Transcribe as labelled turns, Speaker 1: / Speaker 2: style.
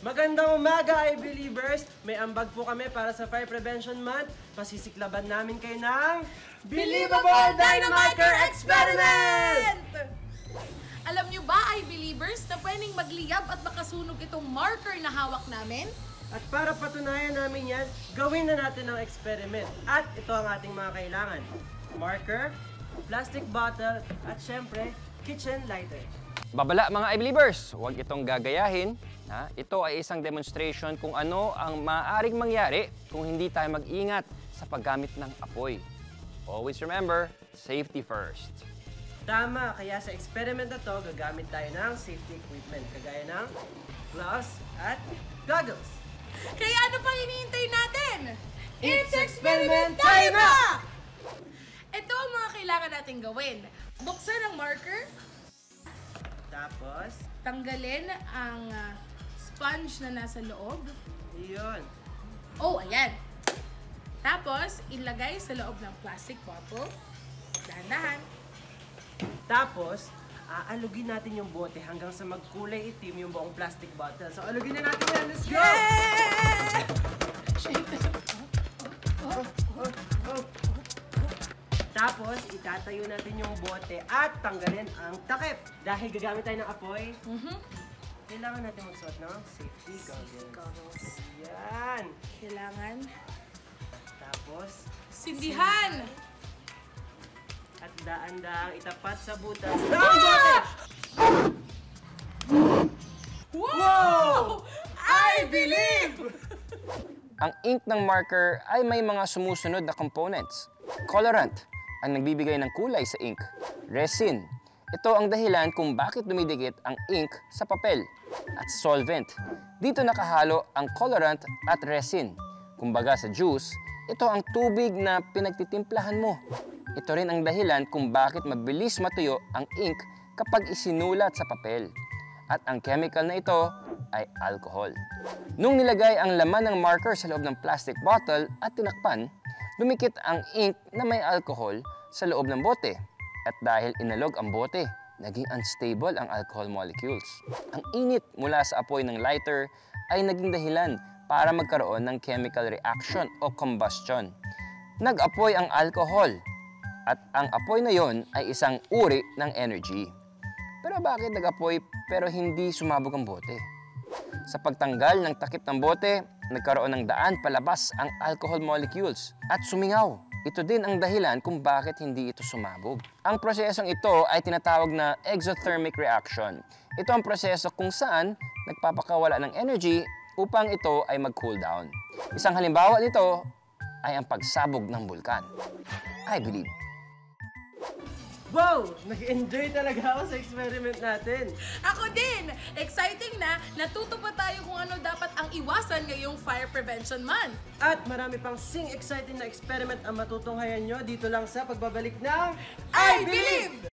Speaker 1: Magandang umaga, iBilibers! May ambag po kami para sa Fire Prevention Month. Pasisiklaban namin kayo ng Bilibabols dynamarker experiment!
Speaker 2: Alam nyo ba, iBilibers, na pwedeng magliyab at makasunog itong marker na hawak namin?
Speaker 1: At para patunayan namin yan, gawin na natin ang experiment. At ito ang ating mga kailangan. Marker, plastic bottle, at syempre, kitchen lighter.
Speaker 3: Babala mga iBilibers, huwag itong gagayahin. Ito ay isang demonstration kung ano ang maaaring mangyari kung hindi tayo mag-ingat sa paggamit ng apoy. Always remember, safety first.
Speaker 1: Tama, kaya sa experiment na to, gagamit tayo ng safety equipment, kagaya ng gloves at goggles.
Speaker 2: Kaya ano pang hinihintay natin?
Speaker 1: It's experiment time na!
Speaker 2: Ito ang mga kailangan natin gawin. Buksan ang marker.
Speaker 1: Tapos,
Speaker 2: Tanggalin ang sponge na nasa loob.
Speaker 1: yun.
Speaker 2: Oh, ayan. Tapos, ilagay sa loob ng plastic bottle. Dahan-dahan.
Speaker 1: Tapos, aalugin natin yung bote hanggang sa magkulay itim yung buong plastic bottle. So, alugin na natin yan. Let's go! Tapos, itatayo natin yung bote at tanggalin ang takip. Dahil gagamit tayo ng apoy, kailangan natin magsuot ng safety goggles. Yan!
Speaker 2: Kailangan
Speaker 1: Tapos,
Speaker 2: sindihan!
Speaker 1: at daan-daang itapat sa butas ng bote!
Speaker 2: Wow!
Speaker 1: I believe!
Speaker 3: Ang ink ng marker ay may mga sumusunod na components. Colorant ang nagbibigay ng kulay sa ink. Resin. Ito ang dahilan kung bakit dumidikit ang ink sa papel. At solvent. Dito nakahalo ang colorant at resin. Kumbaga sa juice, ito ang tubig na pinagtitimplahan mo. Ito rin ang dahilan kung bakit mabilis matuyo ang ink kapag isinulat sa papel. At ang chemical na ito ay alcohol. Nung nilagay ang laman ng marker sa loob ng plastic bottle at tinakpan, lumikit ang ink na may alcohol sa loob ng bote. At dahil inalog ang bote, naging unstable ang alcohol molecules. Ang init mula sa apoy ng lighter ay naging dahilan para magkaroon ng chemical reaction o combustion. Nag-apoy ang alcohol at ang apoy na yon ay isang uri ng energy. Pero bakit nag-apoy pero hindi sumabog ang bote? Sa pagtanggal ng takip ng bote, nagkaroon ng daan palabas ang alcohol molecules at sumingaw. Ito din ang dahilan kung bakit hindi ito sumabog. Ang prosesong ito ay tinatawag na exothermic reaction. Ito ang proseso kung saan nagpapakawala ng energy upang ito ay mag-cool down. Isang halimbawa nito ay ang pagsabog ng bulkan. I believe.
Speaker 1: Wow! Nag-enjoy talaga ako sa experiment natin.
Speaker 2: Ako din! Exciting na! Natuto pa tayo kung ano dapat ang iwasan ngayong Fire Prevention Month.
Speaker 1: At marami pang exciting na experiment ang matutunghayan nyo dito lang sa pagbabalik ng I Believe!